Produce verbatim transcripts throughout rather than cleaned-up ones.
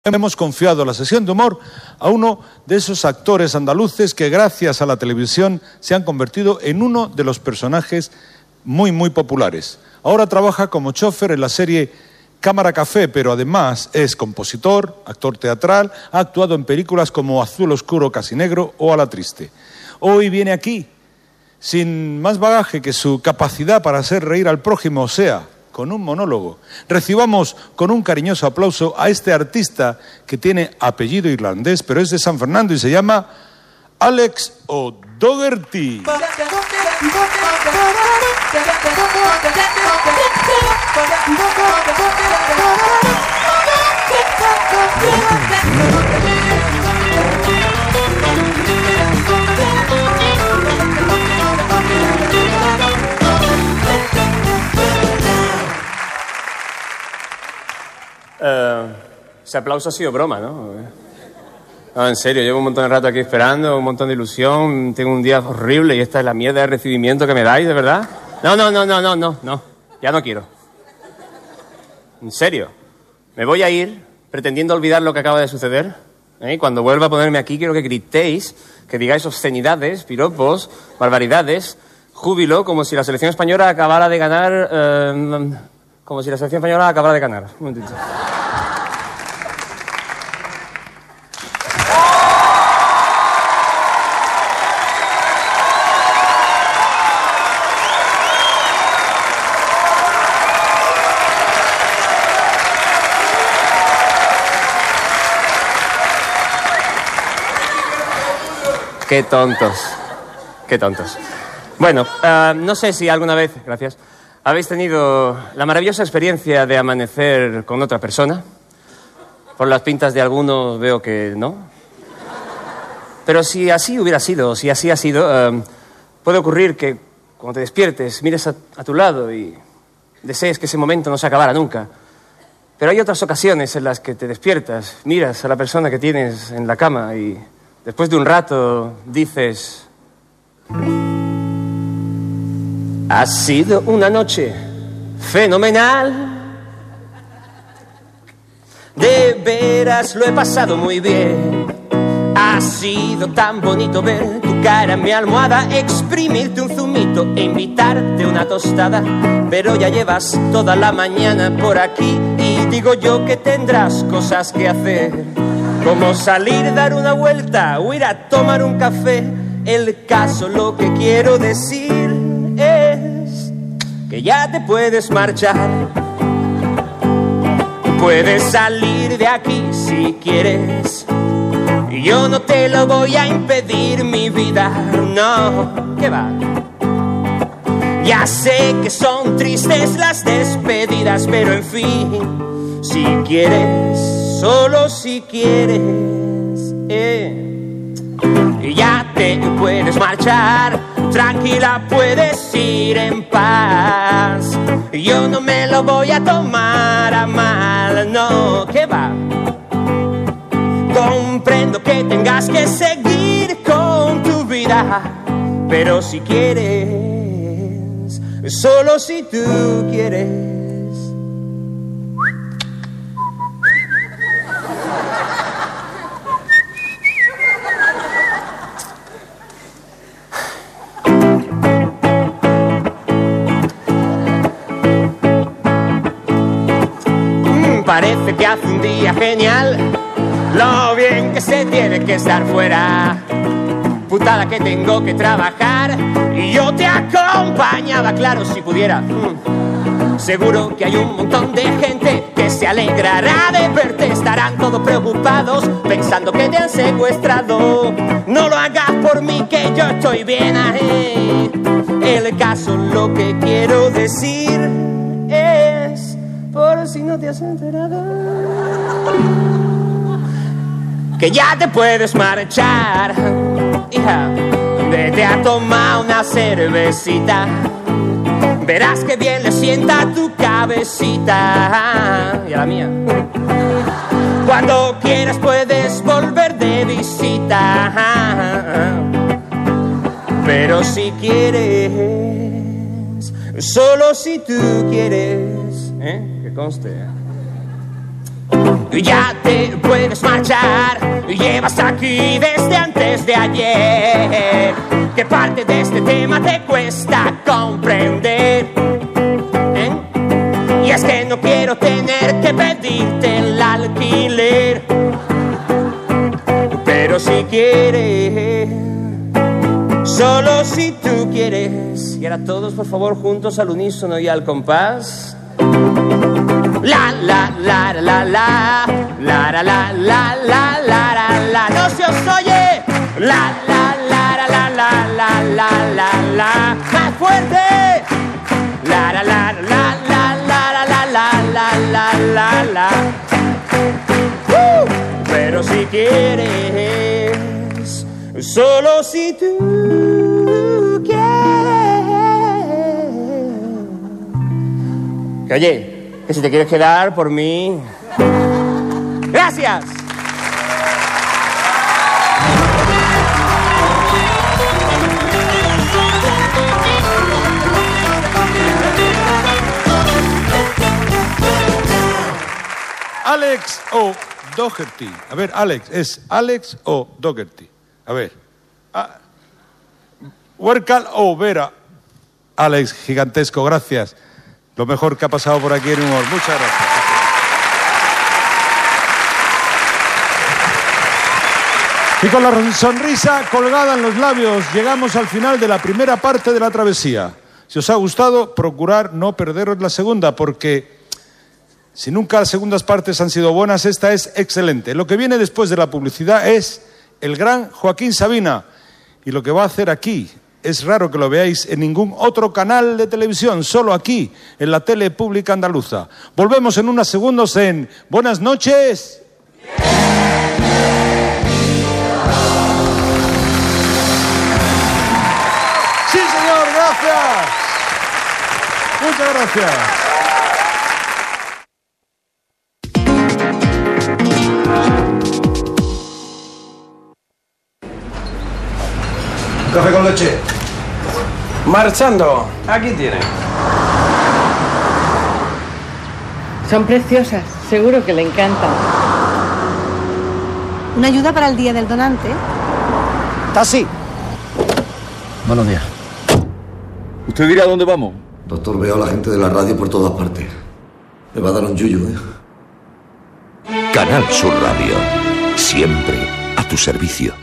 Hemos confiado la sesión de humor a uno de esos actores andaluces que gracias a la televisión se han convertido en uno de los personajes muy, muy populares. Ahora trabaja como chofer en la serie Cámara Café, pero además es compositor, actor teatral, ha actuado en películas como Azul Oscuro Casi Negro o A la Triste. Hoy viene aquí, sin más bagaje que su capacidad para hacer reír al prójimo, o sea, con un monólogo. Recibamos con un cariñoso aplauso a este artista que tiene apellido irlandés, pero es de San Fernando y se llama Alex O'Doherty. Uh, ese aplauso ha sido broma, ¿no? No, en serio, llevo un montón de rato aquí esperando, un montón de ilusión, tengo un día horrible y esta es la mierda de recibimiento que me dais, ¿de verdad? No, no, no, no, no, no, no, ya no quiero. En serio, me voy a ir pretendiendo olvidar lo que acaba de suceder. ¿eh? Cuando vuelva a ponerme aquí quiero que gritéis, que digáis obscenidades, piropos, barbaridades, júbilo, como si la selección española acabara de ganar... Uh, como si la selección española acabara de ganar. Un momentito. Qué tontos, qué tontos. Bueno, uh, no sé si alguna vez, gracias, habéis tenido la maravillosa experiencia de amanecer con otra persona. Por las pintas de algunos veo que no. Pero si así hubiera sido, si así ha sido, uh, puede ocurrir que cuando te despiertes, mires a, a tu lado y desees que ese momento no se acabara nunca. Pero hay otras ocasiones en las que te despiertas, miras a la persona que tienes en la cama y... después de un rato dices... ha sido una noche fenomenal. De veras lo he pasado muy bien. Ha sido tan bonito ver tu cara en mi almohada, exprimirte un zumito e invitarte una tostada. Pero ya llevas toda la mañana por aquí y digo yo que tendrás cosas que hacer, como salir, dar una vuelta o ir a tomar un café. El caso, lo que quiero decir es que ya te puedes marchar. Puedes salir de aquí si quieres. Yo no te lo voy a impedir, mi vida, no, ¿qué va? Ya sé que son tristes las despedidas, pero en fin, si quieres, solo si quieres, eh. Y ya te puedes marchar, tranquila puedes ir en paz. Yo no me lo voy a tomar a mal, no, ¿qué va? Comprendo que tengas que seguir con tu vida, pero si quieres, solo si tú quieres. Parece que hace un día genial, lo bien que se tiene que estar fuera. Putada que tengo que trabajar y yo te acompañaba, claro, si pudiera. Mm. Seguro que hay un montón de gente que se alegrará de verte. Estarán todos preocupados pensando que te han secuestrado. No lo hagas por mí que yo estoy bien, ahí. El caso, lo que quiero decir es... por si no te has enterado, que ya te puedes marchar, hija. Vete a tomar una cervecita, verás que bien le sienta a tu cabecita y a la mía. Cuando quieras puedes volver de visita, pero si quieres, solo si tú quieres, ¿eh? Que conste. ya te puedes marchar. Llevas aquí desde antes de ayer. ¿Qué parte de este tema te cuesta comprender? ¿Eh? Y es que no quiero tener que pedirte el alquiler, pero si quieres, solo si tú quieres. Y ahora todos, por favor, juntos al unísono y al compás. La la la la la la la la la la la la la. No se os oye. La la la la la la la la la la. Más fuerte. La la la la la la la la la la la la. Pero si quieres, solo si tú quieres. Que oye, que si te quieres quedar por mí. ¡Gracias! Alex O'Doherty. A ver, Alex, ¿es Alex o Doherty? A ver. Ah, Huercal o Vera. Alex, gigantesco, gracias. Lo mejor que ha pasado por aquí en Humor. Muchas gracias. Y con la sonrisa colgada en los labios, llegamos al final de la primera parte de la travesía. Si os ha gustado, procurad no perderos la segunda, porque si nunca las segundas partes han sido buenas, esta es excelente. Lo que viene después de la publicidad es el gran Joaquín Sabina. Y lo que va a hacer aquí es raro que lo veáis en ningún otro canal de televisión, solo aquí, en la tele pública andaluza. Volvemos en unos segundos en Buenas noches. Sí, señor, gracias. Muchas gracias. Café con leche. Marchando. Aquí tiene. Son preciosas. Seguro que le encantan. ¿Una ayuda para el día del donante? Taxi. Buenos días. ¿Usted dirá dónde vamos? Doctor, veo a la gente de la radio por todas partes. Me va a dar un yuyu, ¿eh? Canal Sur Radio. Siempre a tu servicio.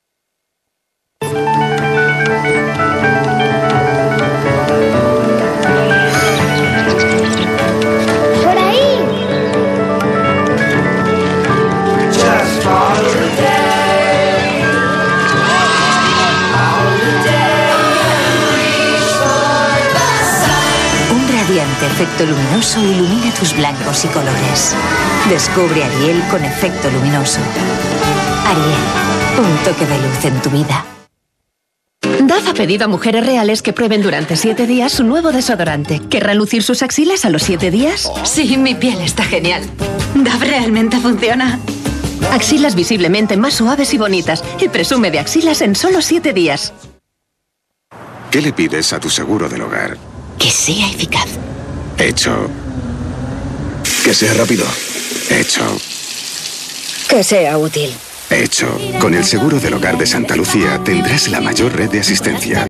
Efecto luminoso ilumina tus blancos y colores. Descubre Ariel con efecto luminoso. Ariel, un toque de luz en tu vida. D A F ha pedido a mujeres reales que prueben durante siete días su nuevo desodorante. ¿Querrán lucir sus axilas a los siete días? Sí, mi piel está genial. ¿D A F realmente funciona? Axilas visiblemente más suaves y bonitas. Y presume de axilas en solo siete días. ¿Qué le pides a tu seguro del hogar? Que sea eficaz. Hecho. Que sea rápido. Hecho. Que sea útil. Hecho. Con el seguro del hogar de Santa Lucía tendrás la mayor red de asistencia.